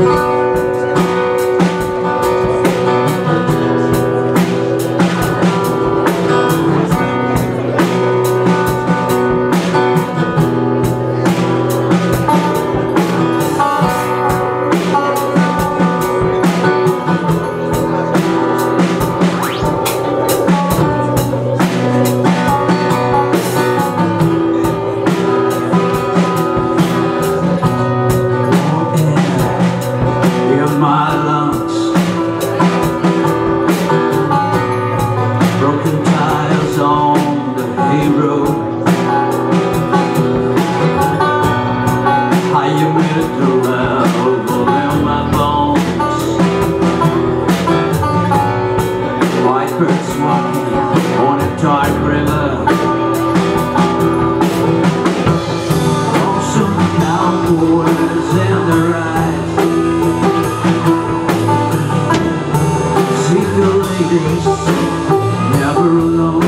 Never alone.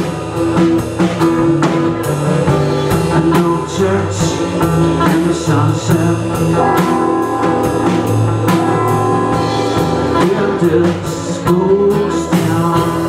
I know church and the sunset. Built this ghost town.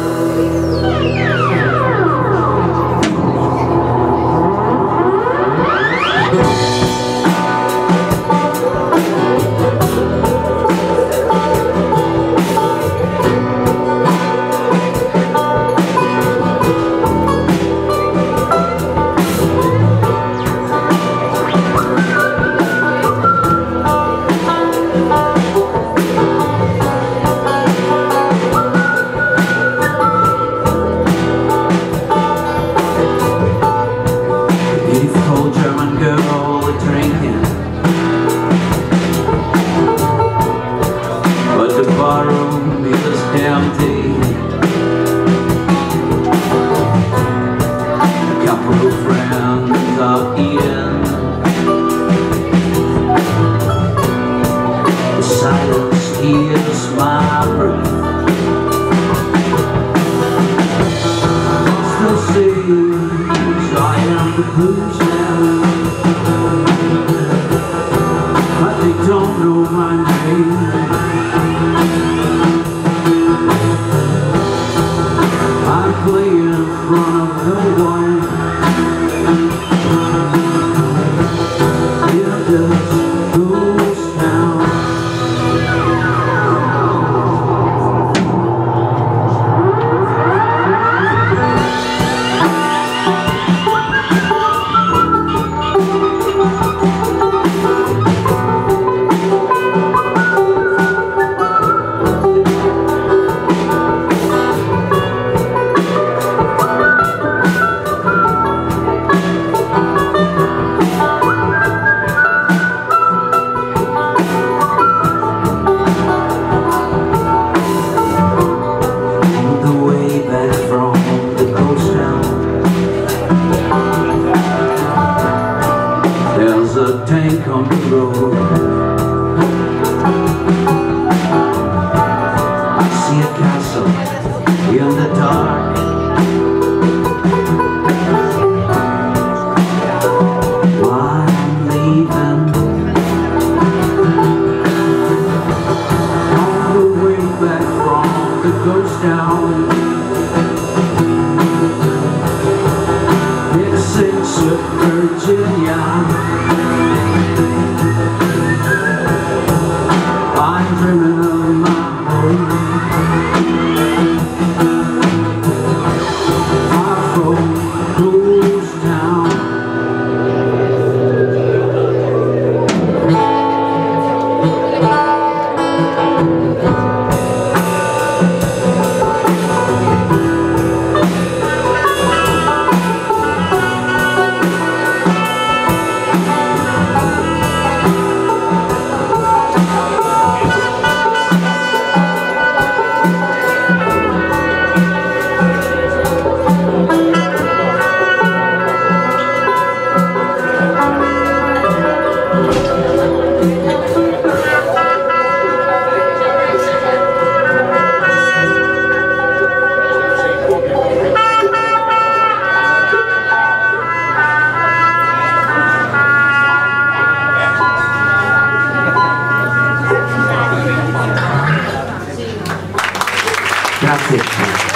German girl drinking, but the barroom is empty. A couple of friends are eating. The silence is my breath. Still sees I am the blues man. But they don't know my name. I play in front of no one. It just goes down. There's a tank on the road. I see a castle in the dark. While I'm leaving, on the way back from the ghost town, it's Virginia. I'm dreaming of my home, far from ghost town. Grazie.